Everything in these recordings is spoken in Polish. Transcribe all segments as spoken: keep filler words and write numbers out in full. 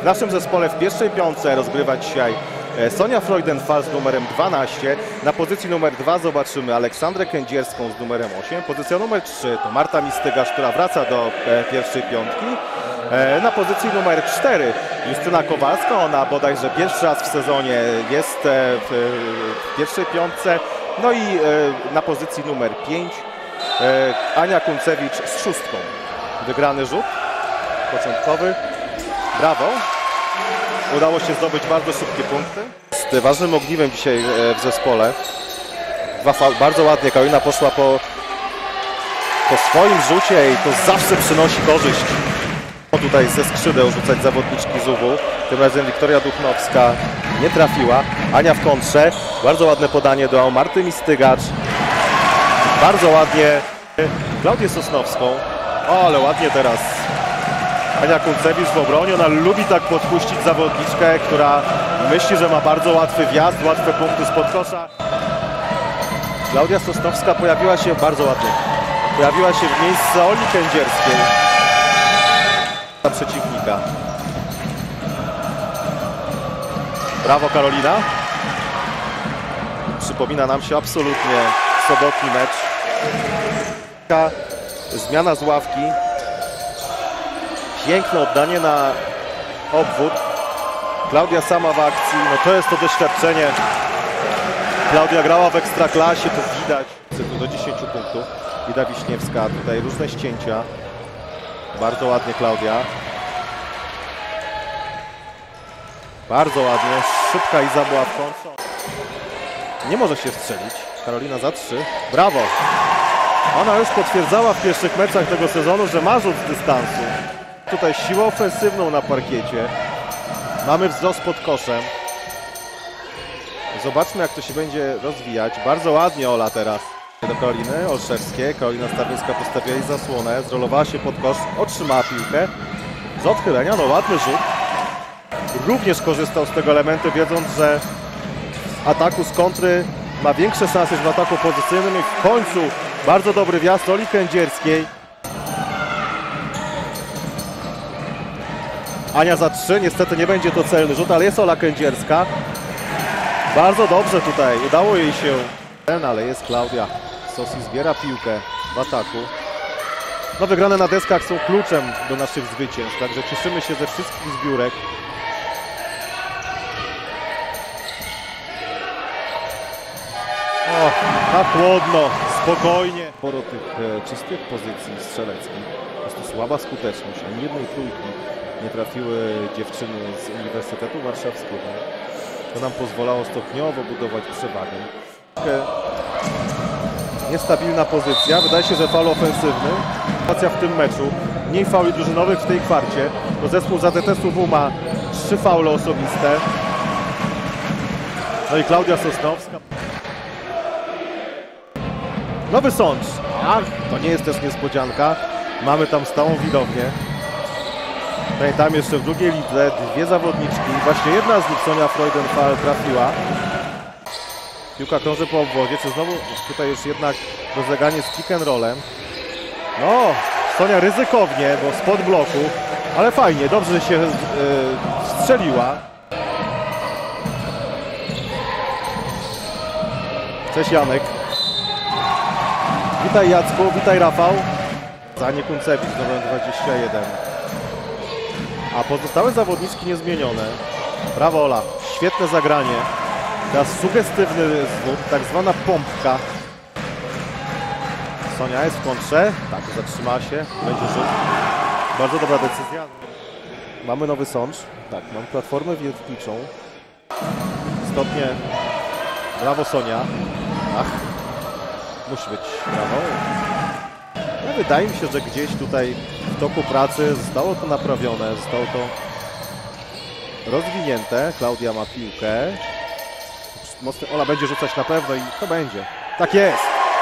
naszym zespole w pierwszej piątce rozgrywa dzisiaj Sonia Freudenfall z numerem dwanaście. Na pozycji numer dwa zobaczymy Aleksandrę Kędzierską z numerem osiem. Pozycja numer trzy to Marta Mistygarz, która wraca do pierwszej piątki. Na pozycji numer cztery Justyna Kowalska, ona bodajże pierwszy raz w sezonie jest w pierwszej piątce. No i na pozycji numer pięć Ania Kuncewicz z szóstką. Wygrany rzut początkowy. Brawo. Udało się zdobyć bardzo szybkie punkty. Z ważnym ogniwem dzisiaj w zespole. Dwa fal, bardzo ładnie Karolina poszła po, po swoim rzucie i to zawsze przynosi korzyść. Tutaj ze skrzydeł rzucać zawodniczki Z U W U. Tym razem Wiktoria Duchnowska nie trafiła. Ania w kontrze. Bardzo ładne podanie do Marty Mistygacz. Bardzo ładnie Klaudię Sosnowską. O, ale ładnie teraz Ania Kuncewicz w obronie. Ona lubi tak podpuścić zawodniczkę, która myśli, że ma bardzo łatwy wjazd, łatwe punkty spod kosza. Klaudia Sosnowska pojawiła się bardzo ładnie. Pojawiła się w miejsce Oli Kędzierskiej. Na przeciwnika. Brawo Karolina. Przypomina nam się absolutnie sobotni mecz. Zmiana z ławki. Piękne oddanie na obwód. Klaudia sama w akcji. No to jest to doświadczenie. Klaudia grała w Ekstraklasie, to widać. Do dziesięciu punktów. Ida Wiśniewska, tutaj różne ścięcia. Bardzo ładnie Klaudia. Bardzo ładnie. Szybka Iza była w końcu. Nie może się strzelić. Karolina za trzy. Brawo. Ona już potwierdzała w pierwszych meczach tego sezonu, że ma rzut z dystansu. Tutaj siłę ofensywną na parkiecie. Mamy wzrost pod koszem. Zobaczmy, jak to się będzie rozwijać. Bardzo ładnie Ola teraz. Do Karoliny Olszewskiej. Karolina Stawińska postawiła jej zasłonę. Zrolowała się pod kosz. Otrzymała piłkę. Z odchylenia. No ładny rzut. Również korzystał z tego elementu, wiedząc, że w ataku z kontry ma większe szanse niż w ataku pozycyjnym. I w końcu bardzo dobry wjazd Oli Kędzierskiej. Ania za trzy, niestety nie będzie to celny rzut, ale jest Ola Kędzierska. Bardzo dobrze tutaj, udało jej się. Ale jest Klaudia. Sosi zbiera piłkę w ataku. No wygrane na deskach są kluczem do naszych zwycięstw, także cieszymy się ze wszystkich zbiórek. O, na chłodno, spokojnie. Sporo tych e, czystych pozycji strzeleckich. Po prostu słaba skuteczność, ani jednej trójki nie trafiły dziewczyny z Uniwersytetu Warszawskiego. To nam pozwalało stopniowo budować przewagę. Niestabilna pozycja. Wydaje się, że faul ofensywny. Sytuacja w tym meczu. Mniej fauli drużynowych w tej kwarcie. To zespół z A Z T S U W U ma trzy faule osobiste. No i Klaudia Sosnowska. Nowy Sącz. Ach, to nie jest też niespodzianka. Mamy tam stałą widownię. Pamiętam jeszcze w drugiej lidze dwie zawodniczki. Właśnie jedna z nich, Sonia Freudenfall, trafiła. Piłka krąży po obwodzie. Czy znowu tutaj już jednak rozleganie z pick and rollem? No, Sonia ryzykownie, bo spod bloku, ale fajnie, dobrze się yy, strzeliła. Cześć Janek. Witaj Jacku, witaj Rafał. Ania Kuncewicz, numer dwadzieścia jeden. A pozostałe zawodniczki niezmienione. Brawo Ola, świetne zagranie. Teraz sugestywny zwód, tak zwana pompka. Sonia jest w kontrze. Tak, zatrzyma się, będzie rzut. Bardzo dobra decyzja. Mamy nowy sącz. Tak, mam platformę wiertniczą. Stopnie. Brawo Sonia. Ach, musi być brawo. No, wydaje mi się, że gdzieś tutaj w toku pracy zostało to naprawione, zostało to rozwinięte. Klaudia ma piłkę. Mocno Ola będzie rzucać na pewno i to będzie. Tak jest.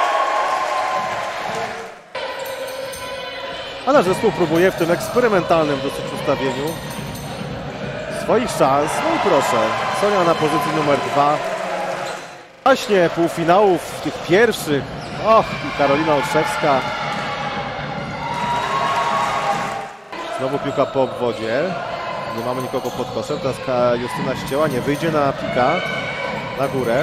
A nasz zespół próbuje w tym eksperymentalnym dosyć ustawieniu swoich szans. No i proszę, Sonia na pozycji numer dwa. Właśnie półfinałów tych pierwszych. Och, i Karolina Olszewska. Znowu piłka po obwodzie. Nie mamy nikogo pod koszem. Teraz Justyna ścięła, nie wyjdzie na pika. Na górę.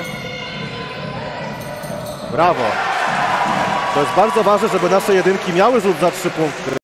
Brawo. To jest bardzo ważne, żeby nasze jedynki miały rzut za trzy punkty.